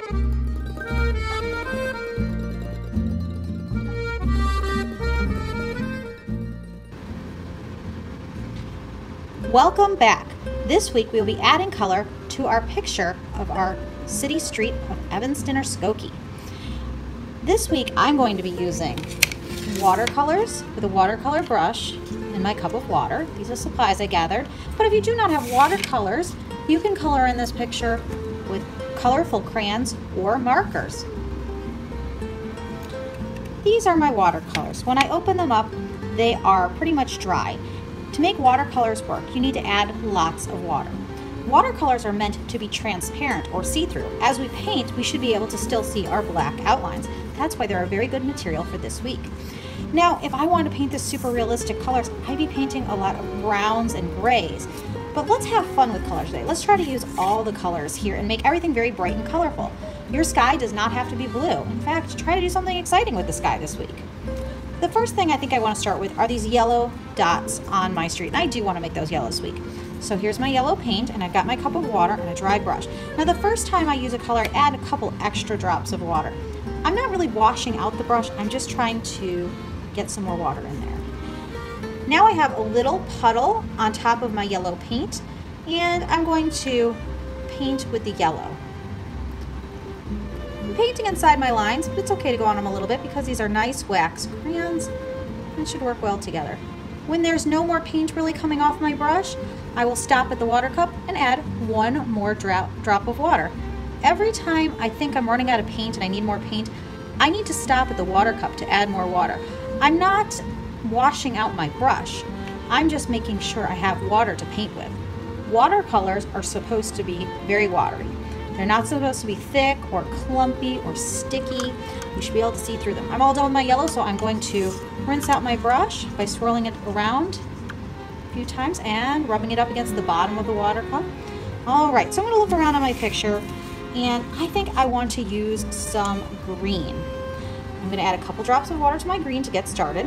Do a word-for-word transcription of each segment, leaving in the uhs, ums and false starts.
Welcome back. This week we'll be adding color to our picture of our city street of Evanston or Skokie. This week I'm going to be using watercolors with a watercolor brush and my cup of water. These are supplies I gathered. But if you do not have watercolors, you can color in this picture with colorful crayons or markers. These are my watercolors. When I open them up, they are pretty much dry. To make watercolors work, you need to add lots of water. Watercolors are meant to be transparent or see-through. As we paint, we should be able to still see our black outlines. That's why they're a very good material for this week. Now, if I wanted to paint this super realistic colors, I'd be painting a lot of browns and grays. But let's have fun with colors today. Let's try to use all the colors here and make everything very bright and colorful. Your sky does not have to be blue. In fact, try to do something exciting with the sky this week. The first thing I think I want to start with are these yellow dots on my street, and I do want to make those yellow this week. So here's my yellow paint, and I've got my cup of water and a dry brush. Now the first time I use a color, I add a couple extra drops of water. I'm not really washing out the brush, I'm just trying to get some more water in there. Now I have a little puddle on top of my yellow paint, and I'm going to paint with the yellow. I'm painting inside my lines, but it's okay to go on them a little bit because these are nice wax crayons and should work well together. When there's no more paint really coming off my brush, I will stop at the water cup and add one more drop, drop of water. Every time I think I'm running out of paint and I need more paint, I need to stop at the water cup to add more water. I'm not washing out my brush. I'm just making sure I have water to paint with. Watercolors are supposed to be very watery. They're not supposed to be thick or clumpy or sticky. You should be able to see through them. I'm all done with my yellow, so I'm going to rinse out my brush by swirling it around a few times and rubbing it up against the bottom of the water cup. All right, so I'm going to look around at my picture, and I think I want to use some green. I'm going to add a couple drops of water to my green to get started.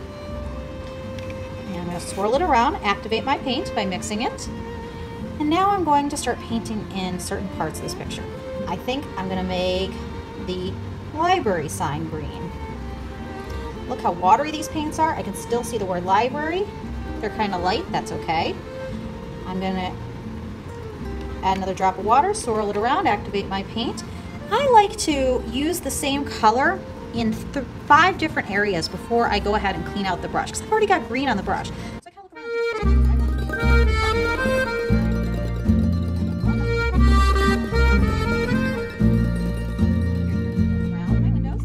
And I'm going to swirl it around, activate my paint by mixing it. And now I'm going to start painting in certain parts of this picture. I think I'm going to make the library sign green. Look how watery these paints are. I can still see the word library. They're kind of light, that's okay. I'm going to add another drop of water, swirl it around, activate my paint. I like to use the same color in th five different areas before I go ahead and clean out the brush, because I've already got green on the brush. So I kind of look around around my windows.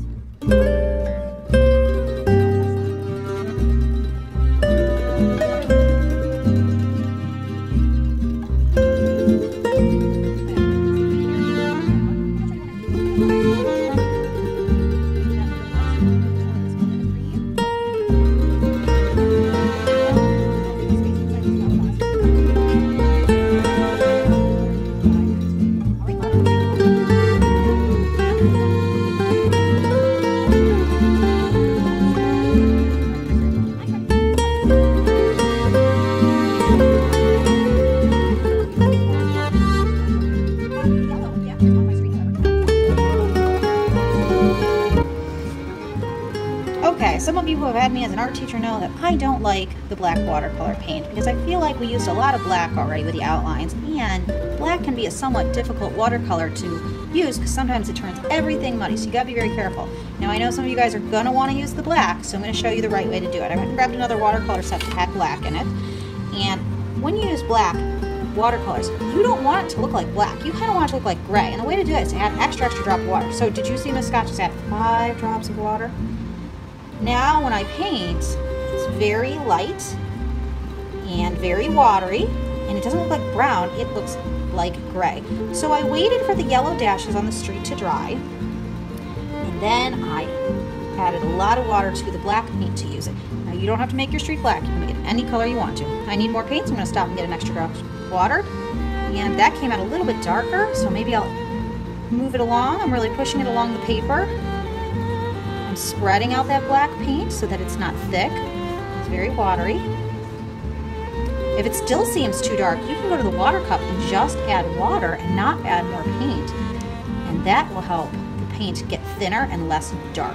Okay, some of you who have had me as an art teacher know that I don't like the black watercolor paint because I feel like we used a lot of black already with the outlines, and black can be a somewhat difficult watercolor to use because sometimes it turns everything muddy, so you gotta be very careful. Now I know some of you guys are gonna wanna use the black, so I'm gonna show you the right way to do it. I went and grabbed another watercolor set that had black in it, and when you use black watercolors, you don't want it to look like black. You kind of want it to look like gray, and the way to do it is to add an extra, extra drop of water. So did you see Miss Scott just add five drops of water? Now when I paint, it's very light and very watery, and it doesn't look like brown, it looks like gray. So I waited for the yellow dashes on the street to dry, and then I added a lot of water to the black paint to use it. Now you don't have to make your street black, you can make it any color you want to. I need more paint, so I'm going to stop and get an extra drop of water, and that came out a little bit darker, so maybe I'll move it along. I'm really pushing it along the paper. I'm spreading out that black paint so that it's not thick. It's very watery. If it still seems too dark, you can go to the water cup and just add water and not add more paint. And That will help the paint get thinner and less dark.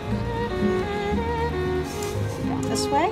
Down this way.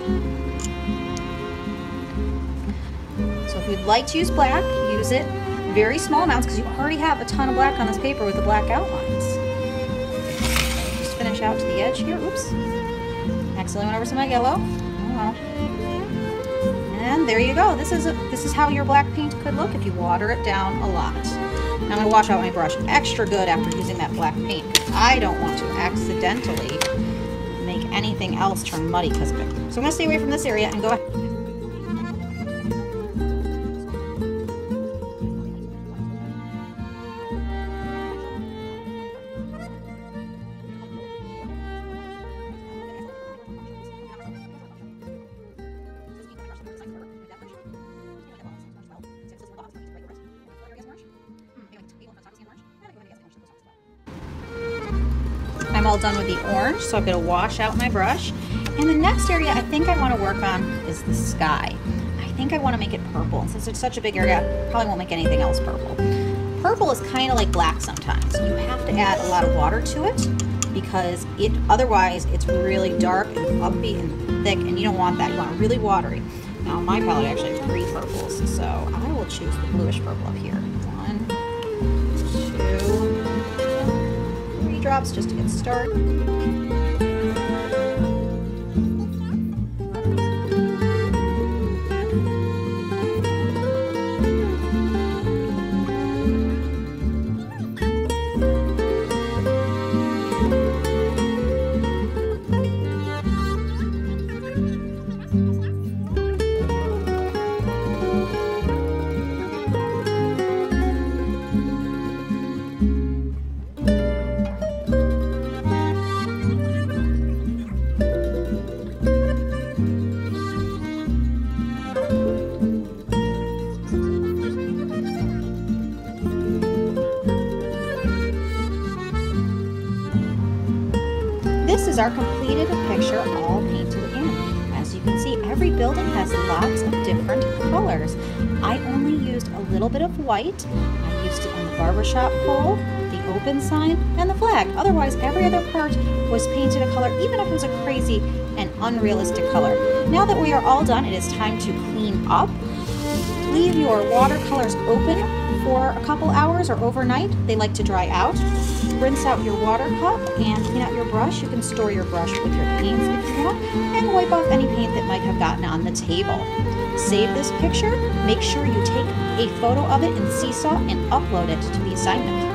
So if you'd like to use black, use it very small amounts because you already have a ton of black on this paper with the black outlines. Just finish out to the edge here. Oops. Accidentally went over some of my yellow. Oh well. And there you go. This is a, this is how your black paint could look if you water it down a lot. Now I'm going to wash out my brush extra good after using that black paint because I don't want to accidentally make anything else turn muddy because of it. So I'm going to stay away from this area and go ahead. I'm all done with the orange, so I'm going to wash out my brush. And the next area I think I want to work on is the sky. I think I want to make it purple. And since it's such a big area, I probably won't make anything else purple. Purple is kind of like black sometimes. You have to add a lot of water to it because it otherwise it's really dark and upbeat and thick, and you don't want that. You want it really watery. Now my palette actually has three purples, so I will choose the bluish purple up here. One, two, drops just to get started. This is our completed picture all painted in. As you can see, every building has lots of different colors. I only used a little bit of white. I used it on the barbershop pole, the open sign, and the flag. Otherwise, every other part was painted a color, even if it was a crazy and unrealistic color. Now that we are all done, it is time to clean up. Leave your watercolors open for a couple hours or overnight. They like to dry out. Rinse out your water cup and clean out your brush. You can store your brush with your paints if you want, and wipe off any paint that might have gotten on the table. Save this picture. Make sure you take a photo of it in Seesaw and upload it to the assignment.